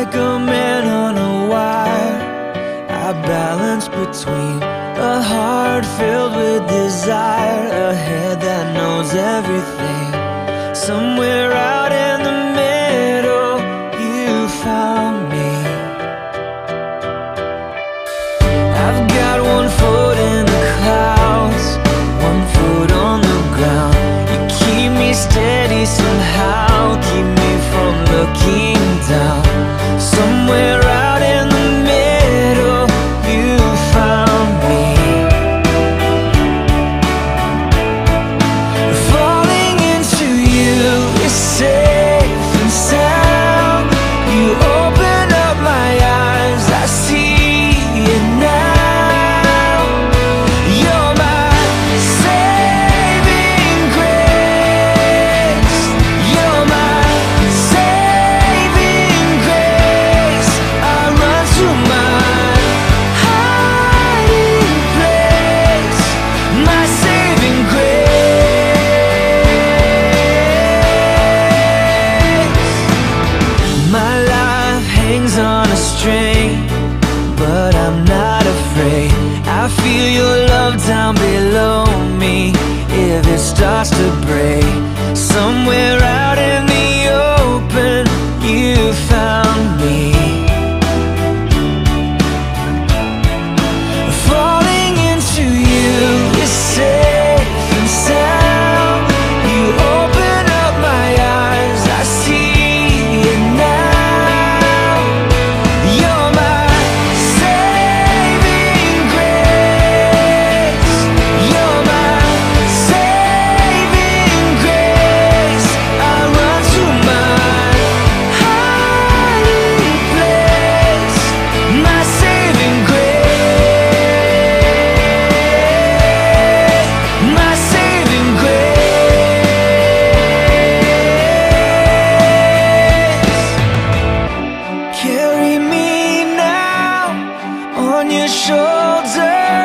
like a man on a wire. I balance between a heart filled with desire, a head that knows everything. Somewhere out in the middle, you found me. I've got one foot in the clouds, one foot on the ground. You keep me steady somehow, keep me from looking down. Somewhere out in the middle, you found me. Falling into you is safe and sound. You open up my eyes, I see it now. You're my saving grace. You're my saving grace. I run to my hiding place, my saving grace. My life hangs on a string, but I'm not afraid. I feel your love down below me if it starts to break. Somewhere out in the open, you found me. Falling into you is safe and sound. You open up my eyes, I see it now. You're my saving grace. You're my saving grace. I run to my hiding place, my saving grace, my saving grace. Carry me now on your shoulder.